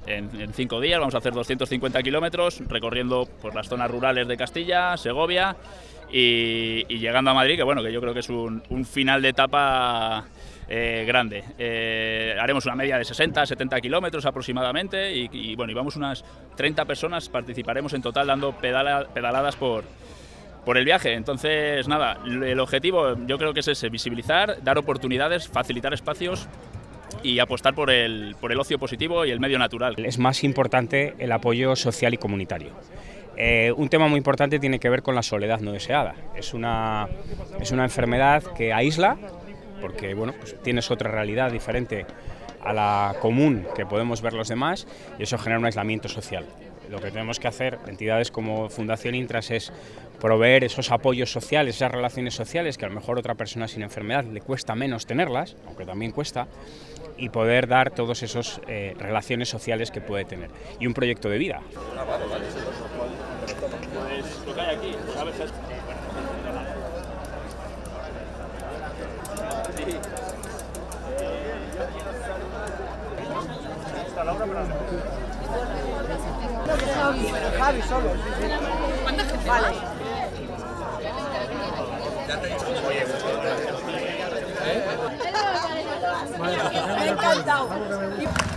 En 5 días vamos a hacer 250 kilómetros recorriendo por las zonas rurales de Castilla, Segovia y llegando a Madrid, que bueno, que yo creo que es un final de etapa grande. Haremos una media de 60-70 kilómetros aproximadamente y bueno, y vamos unas 30 personas, participaremos en total dando pedaladas por el viaje. Entonces, nada, el objetivo yo creo que es ese: visibilizar, dar oportunidades, facilitar espacios y apostar por el ocio positivo y el medio natural. Es más importante el apoyo social y comunitario. Un tema muy importante tiene que ver con la soledad no deseada. Es una enfermedad que aísla, porque bueno, pues tienes otra realidad diferente a la común que podemos ver los demás, y eso genera un aislamiento social. Lo que tenemos que hacer, entidades como Fundación Intras, es proveer esos apoyos sociales, esas relaciones sociales que a lo mejor otra persona sin enfermedad le cuesta menos tenerlas, aunque también cuesta, y poder dar todas esas relaciones sociales que puede tener. Y un proyecto de vida. Pues lo que hay aquí, ¿sabes? Javi solo. ¿Cuánta gente? Vale. Me ha encantado.